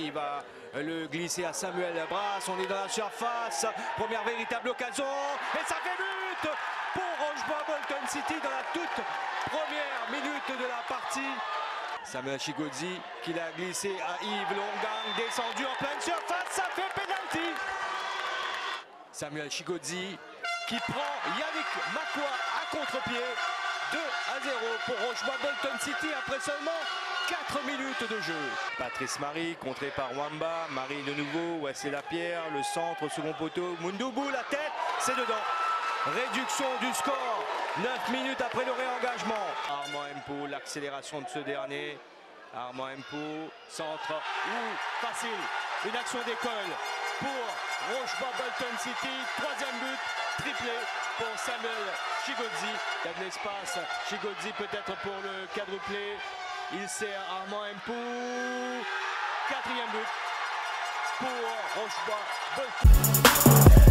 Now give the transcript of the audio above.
qui va le glisser à Samuel Brasse. On est dans la surface. Première véritable occasion. Et ça fait but pour Rochebois Bolton City dans la toute première minute de la partie. Samuel Chigodzi qui l'a glissé à Yves Longang, descendu en pleine surface, ça fait pénalty. Samuel Chigodzi qui prend Yannick Makwa à contre-pied. 2-0 pour Rochebois Bolton City après seulement 4 minutes de jeu. Patrice Marie contré par Wamba, Marie de nouveau, Wesley Lapierre, le centre, second poteau, Mundubu, la tête, c'est dedans. Réduction du score, 9 minutes après le réengagement. Armand Mpo, l'accélération de ce dernier. Armand Mpo, centre, facile, une action d'école pour Rochebois Bolton City. Troisième but, triplé pour Samuel Chigodzi. Il y a de l'espace, Chigodzi peut-être pour le quadruplé. Il sert Armand Mpo. Quatrième but pour Rochebois Bolton.